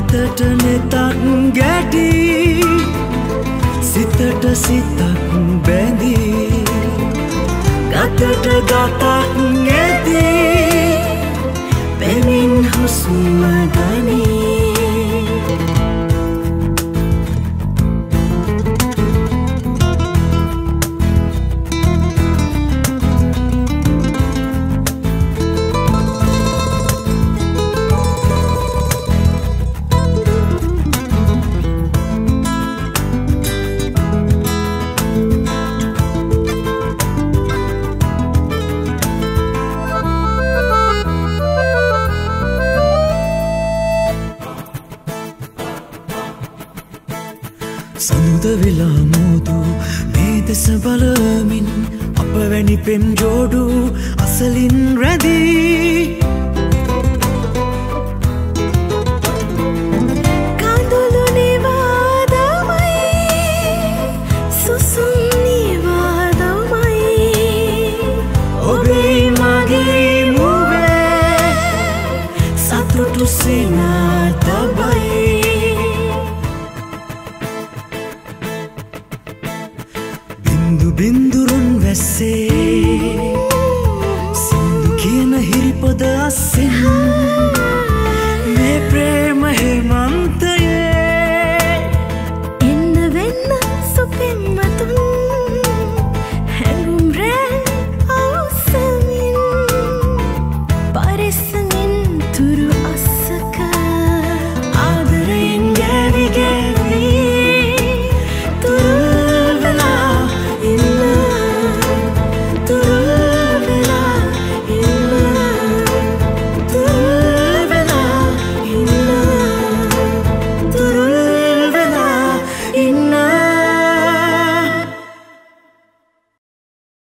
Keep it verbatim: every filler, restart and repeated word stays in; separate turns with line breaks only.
අතට නෙතක් ගැටි සිතට සිතක් බැඳී ගතට ගතක් ඇති පෙමින් හුස්ම ගනී වෙලා මෝදු මේ දෙස බලමින් අප වැනි පෙම් ජෝඩු අසලින් රැඳී කඳුළු නිවාදමයි සුසුම් නිවාදමයි ඔබේ මගේ මුවේ සතුටු සිනා තබයි බින්දුරුන් වැස්සේ සින්දු කියන හිරිපොද අස්සේ